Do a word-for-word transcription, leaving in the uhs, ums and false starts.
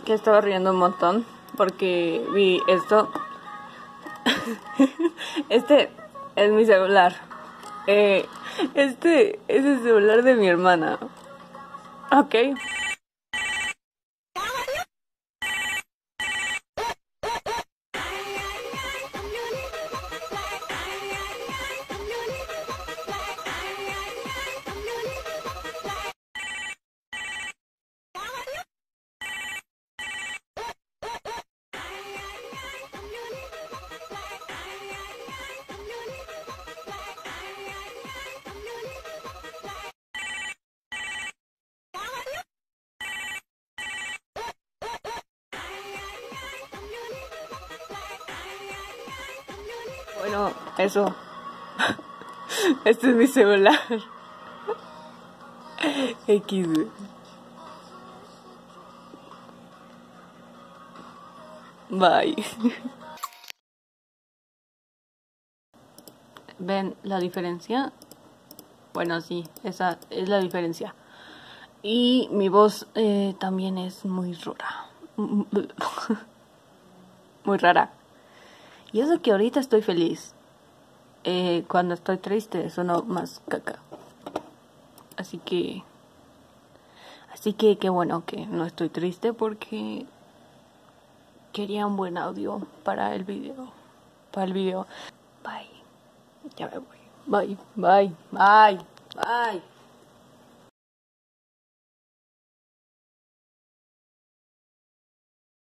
que estaba riendo un montón porque vi esto. Este es mi celular. Eh, este es el celular de mi hermana. Ok. Bueno, eso. Este es mi celular. X. Bye. ¿Ven la diferencia? Bueno, sí, esa es la diferencia. Y mi voz eh, también es muy rara. Muy rara. Y eso que ahorita estoy feliz. Eh, cuando estoy triste sueno más caca. Así que... Así que qué bueno que no estoy triste porque... Quería un buen audio para el video. Para el video. Bye. Ya me voy. Bye, bye, bye, bye.